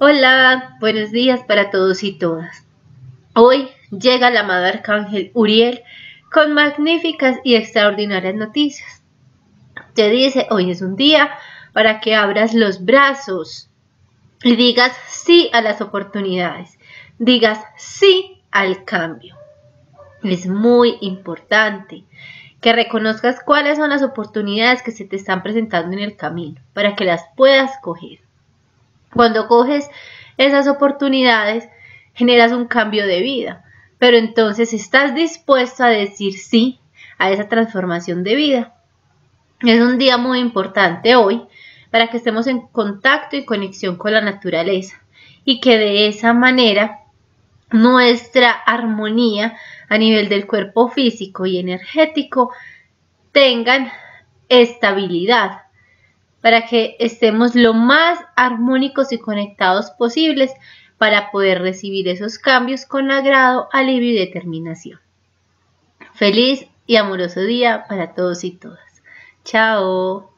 Hola, buenos días para todos y todas. Hoy llega el amado arcángel Uriel con magníficas y extraordinarias noticias. Te dice, hoy es un día para que abras los brazos y digas sí a las oportunidades, digas sí al cambio. Es muy importante que reconozcas cuáles son las oportunidades que se te están presentando en el camino para que las puedas coger. Cuando coges esas oportunidades, generas un cambio de vida, pero entonces estás dispuesto a decir sí a esa transformación de vida. Es un día muy importante hoy para que estemos en contacto y conexión con la naturaleza y que de esa manera nuestra armonía a nivel del cuerpo físico y energético tengan estabilidad, para que estemos lo más armónicos y conectados posibles para poder recibir esos cambios con agrado, alivio y determinación. Feliz y amoroso día para todos y todas. Chao.